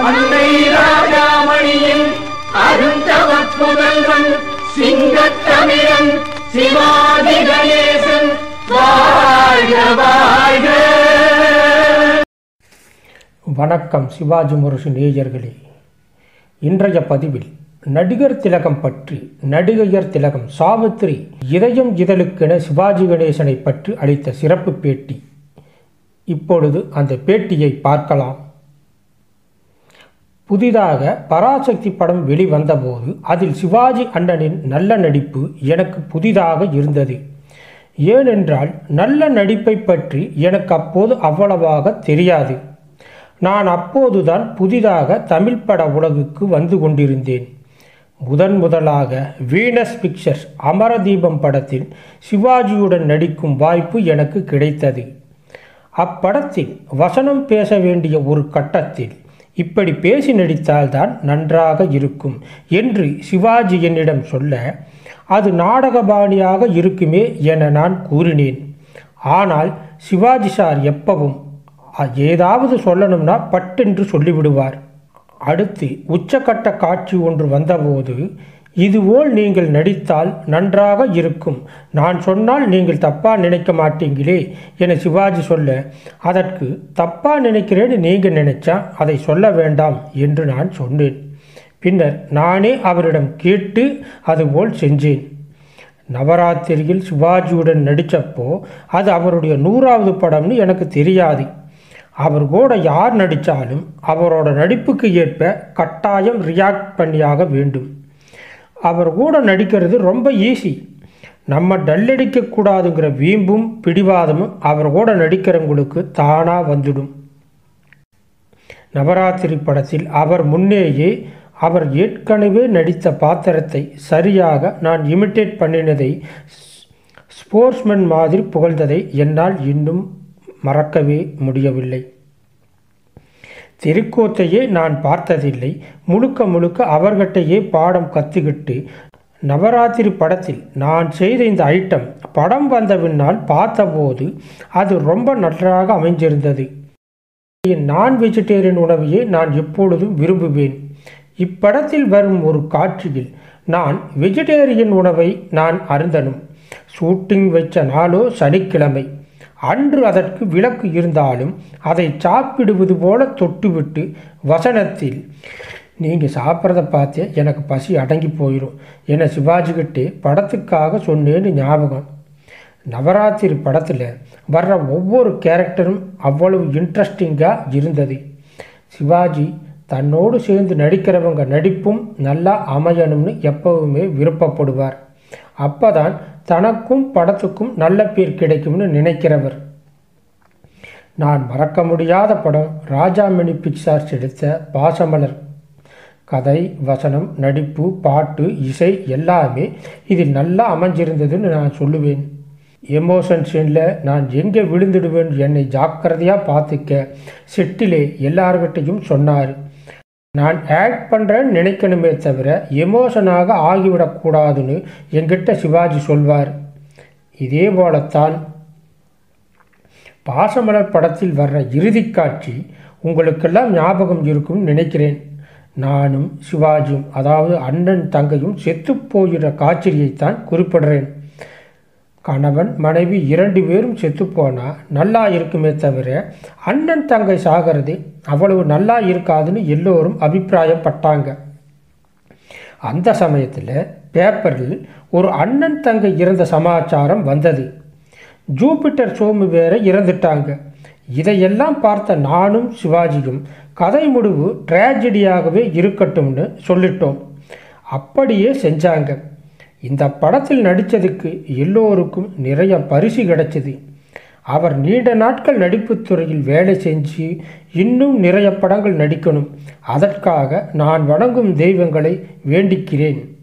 அன்னை ராஜாமணியின் அருந்தவப்புதல்வன் சிங்கத்தமிழன் சிவாஜி கணேசன் வாழ்க வாழ்க. வணக்கம் சிவாஜி முரசு நேயர்களே. இன்றைய பதிவில் நடிகர் திலகம் பற்றி நடிகையர் திலகம் சாவித்திரி இதயம் இதழுக்கென சிவாஜி கணேசனை பற்றி அளித்த சிறப்பு பேட்டி. இப்பொழுது அந்த பேட்டியை பார்க்கலாம். புதிதாக பராசக்தி படம் வெளிவந்தபோது அதில் சிவாஜி அண்ணனின் நல்ல நடிப்பு எனக்கு புதிதாக இருந்தது. ஏனென்றால் நல்ல நடிப்பை பற்றி எனக்கு அப்போது அவ்வளவாக தெரியாது. நான் அப்போதுதான் புதிதாக தமிழ் பட உலகுக்கு வந்து கொண்டிருந்தேன். முதலாக வீனஸ் பிக்சர்ஸ் அமரதீபம் படத்தில் சிவாஜியுடன் நடிக்கும் வாய்ப்பு எனக்கு கிடைத்தது. அப்படத்தில் வசனம் பேச வேண்டிய ஒரு கட்டத்தில் இப்படி பேசி நடித்தால்தான் நன்றாக இருக்கும் என்று சிவாஜி என்னிடம் சொல்ல, அது நாடகபாணியாக இருக்குமே என நான் கூறினேன். ஆனால் சிவாஜி சார் எப்பவும் ஏதாவது சொல்லணும்னா பட்டென்று சொல்லிவிடுவார். அடுத்து உச்சக்கட்ட காட்சி ஒன்று வந்தபோது, இதுபோல் நீங்கள் நடித்தால் நன்றாக இருக்கும், நான் சொன்னால் நீங்கள் தப்பாக நினைக்க மாட்டீங்களே என சிவாஜி சொல்ல, அதற்கு தப்பாக நினைக்கிறேன்னு நீங்கள் நினைச்சா அதை சொல்ல வேண்டாம் என்று நான் சொன்னேன். பின்னர் நானே அவரிடம் கேட்டு அதுபோல் செஞ்சேன். நவராத்திரியில் சிவாஜியுடன் நடித்தப்போ அது அவருடைய 100வது படம்னு எனக்கு தெரியாது. அவர் கூட யார் நடித்தாலும் அவரோட நடிப்புக்கு ஏற்ப கட்டாயம் ரியாக்ட் பண்ணியாக வேண்டும். அவர் கூட நடிக்கிறது ரொம்ப ஈஸி. நம்ம டல்லடிக்கக்கூடாதுங்கிற வீம்பும் பிடிவாதமும் அவர் கூட நடிக்கிறவங்களுக்கு தானாக வந்துடும். நவராத்திரி படத்தில் அவர் முன்னேயே அவர் ஏற்கனவே நடித்த பாத்திரத்தை சரியாக நான் இமிட்டேட் பண்ணினதை, ஸ்போர்ட்ஸ்மேன் மாதிரி புகழ்ந்ததை என்னால் இன்னும் மறக்கவே முடியவில்லை. திருக்கோத்தையே நான் பார்த்ததில்லை. முழுக்க அவர்கிட்டையே பாடம் கற்றுக்கிட்டு நவராத்திரி படத்தில் நான் செய்த இந்த ஐட்டம் படம் வந்த பின்னால் பார்த்தபோது அது ரொம்ப நன்றாக அமைஞ்சிருந்தது. நான் வெஜிடேரியன் உணவையே நான் எப்பொழுதும் விரும்புவேன். இப்படத்தில் வரும் ஒரு காட்சியில் நான் வெஜிடேரியன் உணவை நான் அருந்தனும். ஷூட்டிங் வச்ச நாளோ சனிக்கிழமை. அன்று அதற்கு விலக்கு இருந்தாலும் அதை சாப்பிடுவது போல தொட்டுவிட்டு வசனத்தில், நீங்கள் சாப்பிட்றத பார்த்தே எனக்கு பசி அடங்கி போயிடும் என சிவாஜிக்கிட்டே படத்துக்காக சொன்னேன்னு ஞாபகம். நவராத்திரி படத்தில் வர்ற ஒவ்வொரு கேரக்டரும் அவ்வளவு இன்ட்ரெஸ்டிங்காக இருந்தது. சிவாஜி தன்னோடு சேர்ந்து நடிக்கிறவங்க நடிப்பும் நல்லா அமையணும்னு எப்பவுமே விருப்பப்படுவார். அப்போதான் தனக்கும் படத்துக்கும் நல்ல பேர் கிடைக்கும்னு நினைக்கிறவர். நான் மறக்க முடியாத படம் ராஜாமணி பிக்சர்ஸ் எடுத்த பாசமலர். கதை, வசனம், நடிப்பு, பாட்டு, இசை எல்லாமே இதில் நல்லா அமைஞ்சிருந்ததுன்னு நான் சொல்லுவேன். எமோஷன் சீனில் நான் எங்கே விழுந்துடுவேன், என்னை ஜாக்கிரதையாக பார்த்துக்க செட்டிலே எல்லார்கிட்டையும் சொன்னார். நான் ஆக்ட் பண்ணுறேன்னு நினைக்கணுமே தவிர எமோஷனாக ஆகிவிடக்கூடாதுன்னு என்கிட்ட சிவாஜி சொல்வார். இதே போலத்தான் பாசமலர் படத்தில் வர்ற இறுதி காட்சி உங்களுக்கெல்லாம் ஞாபகம் இருக்கும்னு நினைக்கிறேன். நானும் சிவாஜியும், அதாவது அண்ணன் தங்கையும் செத்து போகிற காட்சியைத்தான் குறிப்பிடுறேன். கணவன் மனைவி 2 பேரும் செத்துப்போனால் நல்லா இருக்குமே தவிர அண்ணன் தங்கை சாகிறது அவ்வளவு நல்லா இருக்காதுன்னு எல்லோரும் அபிப்பிராயப்பட்டாங்க. அந்த சமயத்தில் பேப்பரில் ஒரு அண்ணன் தங்கை இறந்த சமாச்சாரம் வந்தது. ஜூபிட்டர் சோமு வேற இறந்துட்டாங்க. இதையெல்லாம் பார்த்த நானும் சிவாஜியும் கதை முடிவு ட்ராஜடியாகவே இருக்கட்டும்னு சொல்லிட்டோம். அப்படியே செஞ்சாங்க. இந்த படத்தில் நடித்ததுக்கு எல்லோருக்கும் நிறைய பரிசு கிடைச்சது. அவர் நீண்ட நாட்கள் நடிப்புத் துறையில் வேலை செஞ்சு இன்னும் நிறைய படங்கள் நடிக்கணும். அதற்காக நான் வணங்கும் தெய்வங்களை வேண்டிக்கிறேன்.